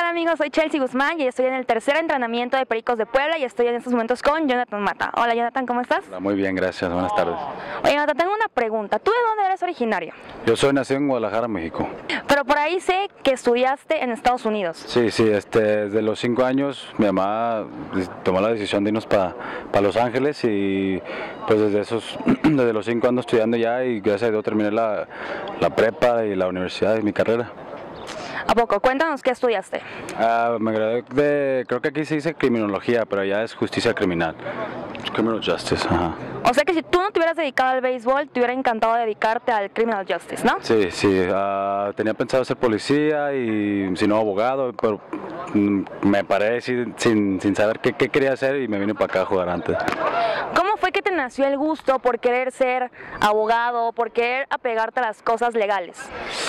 Hola amigos, soy Chelsea Guzmán y estoy en el tercer entrenamiento de Pericos de Puebla y estoy en estos momentos con Jonathan Mata. Hola Jonathan, ¿cómo estás? Hola, muy bien, gracias, buenas tardes. Oye Jonathan, tengo una pregunta. ¿Tú de dónde eres originario? Yo soy nacido en Guadalajara, México. Pero por ahí sé que estudiaste en Estados Unidos. Sí, desde los 5 años mi mamá tomó la decisión de irnos para Los Ángeles y pues desde los 5 ando estudiando ya y gracias a Dios terminé la prepa y la universidad y mi carrera. ¿A poco? Cuéntanos qué estudiaste. Me gradué creo que aquí se dice criminología, pero ya es justicia criminal. Criminal Justice, ajá. O sea que si tú no te hubieras dedicado al béisbol, te hubiera encantado dedicarte al Criminal Justice, ¿no? Sí, tenía pensado ser policía y si no abogado, pero me paré sin saber qué quería hacer y me vine para acá a jugar antes. ¿Cómo fue que te nació el gusto por querer ser abogado, por querer apegarte a las cosas legales?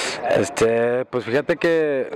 Pues fíjate que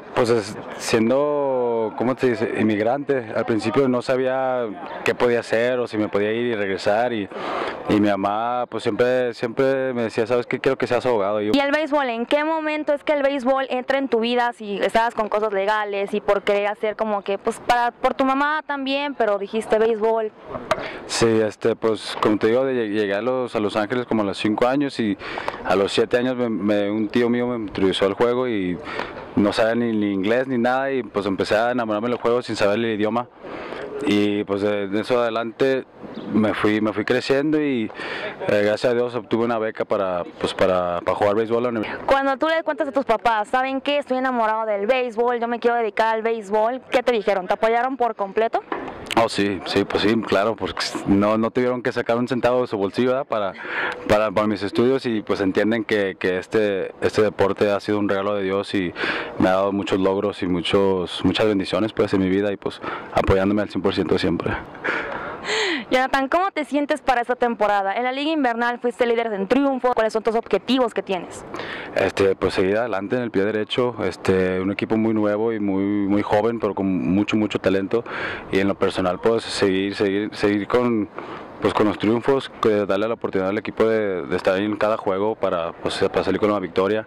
siendo, ¿cómo te dice? Inmigrante, al principio no sabía qué podía hacer o si me podía ir y regresar y mi mamá pues siempre me decía, ¿sabes qué? Quiero que seas abogado. ¿Y el béisbol? ¿En qué momento es que el béisbol entra en tu vida si estabas con cosas legales y por querer hacer como que pues por tu mamá también, pero dijiste béisbol? Sí, pues como te digo, llegué a Los Ángeles como a los 5 años y a los 7 años un tío mío me introdujo al juego y no sabía ni inglés ni nada y pues empecé a enamorarme del juego sin saber el idioma y pues de eso adelante me fui creciendo y gracias a Dios obtuve una beca para jugar béisbol a la universidad. Cuando tú le cuentas a tus papás, ¿saben qué? Estoy enamorado del béisbol, yo me quiero dedicar al béisbol, ¿qué te dijeron? ¿Te apoyaron por completo? Oh, sí, pues sí, claro, porque no tuvieron que sacar un centavo de su bolsillo, ¿verdad? para mis estudios y pues entienden que este deporte ha sido un regalo de Dios y me ha dado muchos logros y muchas bendiciones pues en mi vida y pues apoyándome al 100% siempre. Jonathan, ¿cómo te sientes para esta temporada? En la Liga Invernal fuiste líder en triunfo, ¿cuáles son tus objetivos que tienes? Pues seguir adelante en el pie derecho, un equipo muy nuevo y muy joven, pero con mucho talento y en lo personal pues seguir con los triunfos, darle la oportunidad al equipo de estar en cada juego para salir con una victoria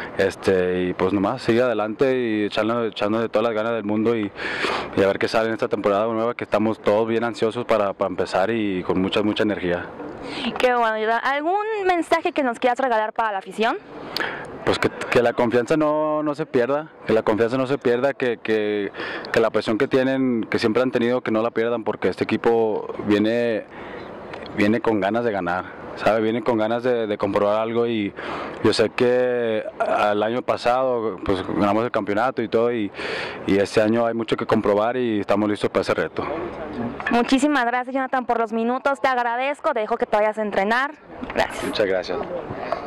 y pues nomás seguir adelante y echarle todas las ganas del mundo y a ver qué sale en esta temporada nueva que estamos todos bien ansiosos para empezar y con mucha energía. Qué bueno. ¿Algún mensaje que nos quieras regalar para la afición? Pues que la confianza no se pierda, que la presión que tienen, que siempre han tenido, que no la pierdan porque este equipo viene con ganas de ganar, ¿sabe? Viene con ganas de comprobar algo y yo sé que el año pasado pues ganamos el campeonato y todo y este año hay mucho que comprobar y estamos listos para ese reto. Muchísimas gracias Jonathan por los minutos, te agradezco, te dejo que te vayas a entrenar. Gracias. Muchas gracias.